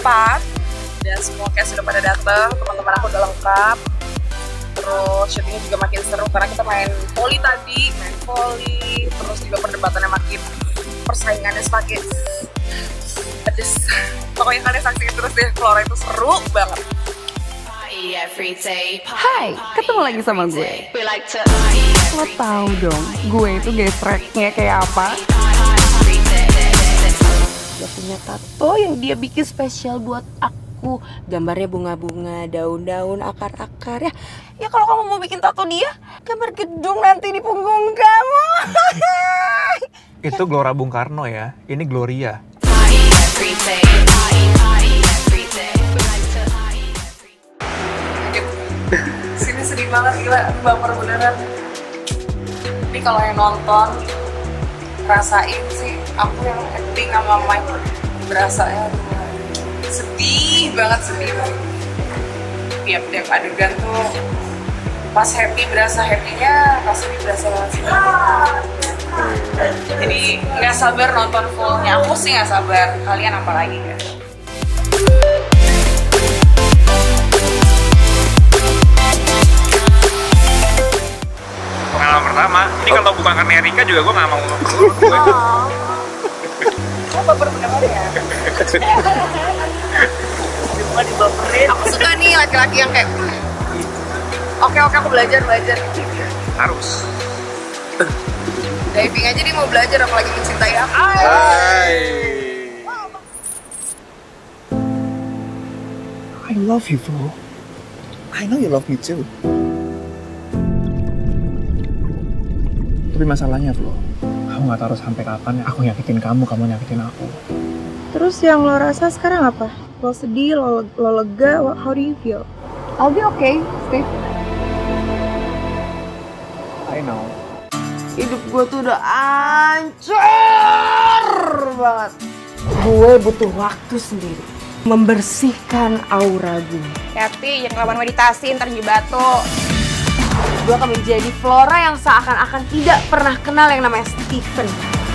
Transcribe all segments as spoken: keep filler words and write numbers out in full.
empat dan semua cast sudah pada datang, teman-teman aku udah lengkap. Terus syutingnya juga makin seru karena kita main volley tadi, main volley, terus juga perdebatannya makin, persaingannya semakin pedes. Pokoknya kalian saksiin terus deh, Flora itu seru banget. Hai, ketemu lagi sama gue. Lo tau dong, gue itu gesreknya kayak apa? Dia punya tato yang dia bikin spesial buat aku. Gambarnya bunga-bunga, daun-daun, akar-akar ya. Ya kalau kamu mau bikin tato dia, gambar gedung nanti di punggung kamu. Itu Gelora Bung Karno ya, ini Gloria. Sini sedih banget, gila, baper beneran. Ini kalau yang nonton rasain sih, aku yang acting sama Mike berasa ya sedih banget, sedih banget. Tiap-tiap adegan tuh pas happy berasa happy-nya, pas sedih berasa banget sedih. Jadi nggak sabar nonton fullnya. Aku sih nggak sabar, kalian apa lagi kan? Pengalaman pertama, ini kalau bukan karena Erika juga gue gak mau ngomong. Kamu baper bener ya? Cuma dibaperin. Aku suka nih laki-laki yang kayak Oke oke aku belajar belajar. Harus. Diving aja dia mau belajar apalagi mencintai aku. Hai. I love you, Flo. I know you love me too. Tapi masalahnya, Flo, aku nggak tahu sampai kapan aku nyakitin kamu, kamu nyakitin aku. Terus yang lo rasa sekarang apa? Lo sedih, lo, lo lega, how do you feel? I'll be okay, Steve. I know. Hidup gue tuh udah hancur banget. Gue butuh waktu sendiri membersihkan aura gue. Hati, yang kelamaan meditasi, ntar jadi batu. Gue akan menjadi Flora yang seakan-akan tidak pernah kenal yang namanya Steven.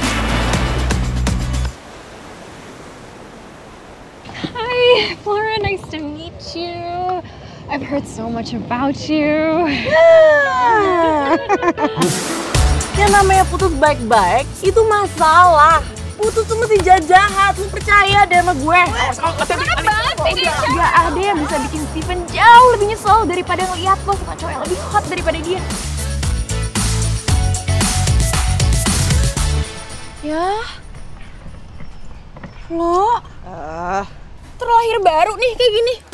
Hi, Flora, nice to meet you. I've heard so much about you. Yang namanya putus baik-baik itu masalah. Putus tuh mesti jahat, lu percaya deh sama gue. Gak ada yang bisa bikin Steven jauh lebih nyesel daripada ngeliat lo sama cowok yang lebih hot daripada dia. Ya, lo uh. terlahir baru nih kayak gini.